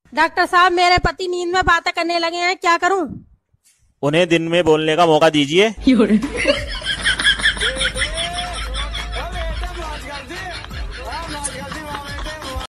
Doctor साहब, मेरे पति नींद में बातें करने लगे हैं, क्या करूं? उन्हें दिन में बोलने का मौका दीजिए।